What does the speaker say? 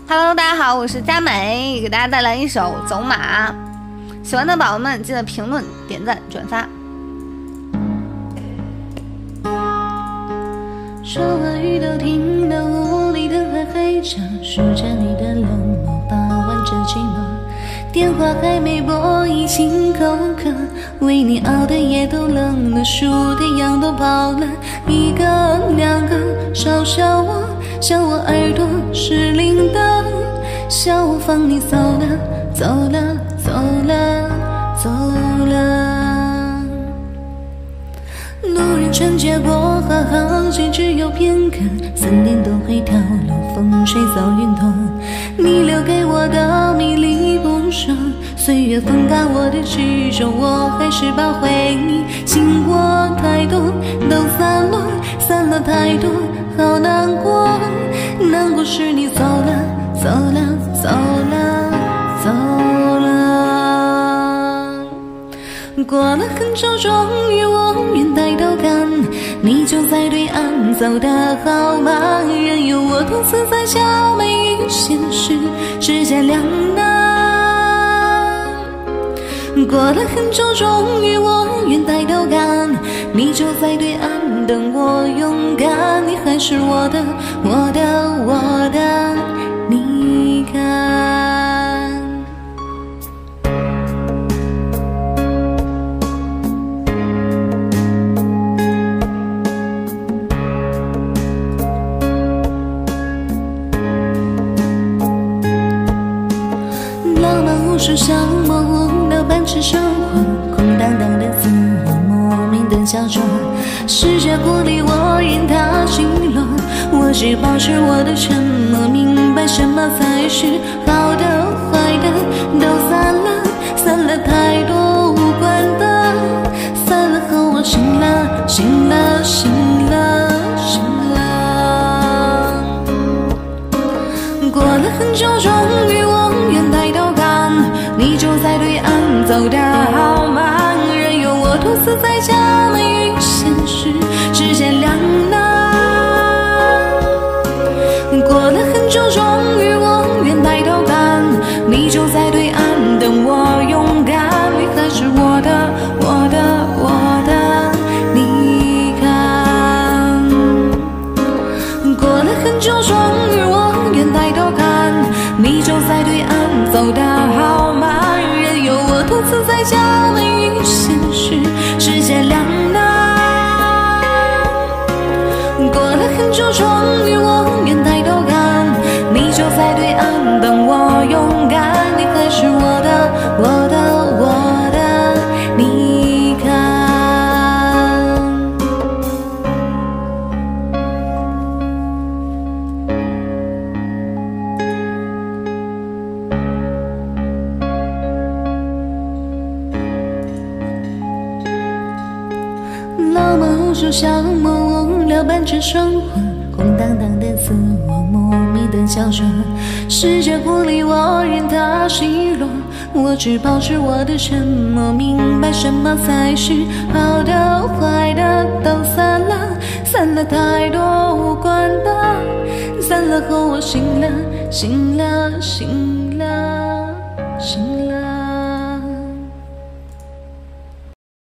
Hello， 大家好，我是佳美，给大家带来一首《走马》。喜欢的宝宝们记得评论、点赞、转发。 说话语都听到屋里的坏黑场，数着你的冷漠，把玩着寂寞。电话还没拨，已经口渴，为你熬的夜都冷了，树的痒都跑了，一个两个嘲笑我，笑我耳朵失灵的，笑我放你走了，走了，走了，走了。路人穿街过河，好景只有片刻，森林都会凋落，风吹走云朵，你留给我的迷离不舍，岁月风干我的执着，我还是把回忆经过太多都散落，散了太多，好难过，难过是你走了，走了，走了，走了。过了很久，终于我愿抬头看，你就在对岸，走得好慢，任由我独自在假寐与现实之间两难。过了很久，终于我愿抬头看，你就在对岸等我勇敢，你还是我的，我的，我的，你看。浪漫无数像模糊的半池生活，空荡荡的自我，莫名的焦灼，世界不理我，任它奚落，我只保持我的沉默，明白什么才是好的坏的都散了，散了太多无关的，散了后我醒了，醒了，醒了，醒了。过了很久，终于我愿抬头看，你就在对岸，走得好慢，任由我独自在假寐与现实之间两难。过了很久，终于我愿抬头看，你就在对岸等我勇敢，你还是我的，我的，我的，你看。过了很久，终于我愿抬头看，你就在对岸，走得好慢，任由我独自在假寐与现实之间两难。过了很久，终于我愿抬头看，你就在对岸等我勇敢，你还是我的，我的，我的，你看。浪漫无数像模无聊伴着生活，空荡荡的自我，莫名的焦灼，世界不理我，任它奚落，我只保持我的沉默，明白什么才是好的坏的都散了，散了太多无关的，散了后我醒了，醒了，醒了，醒了。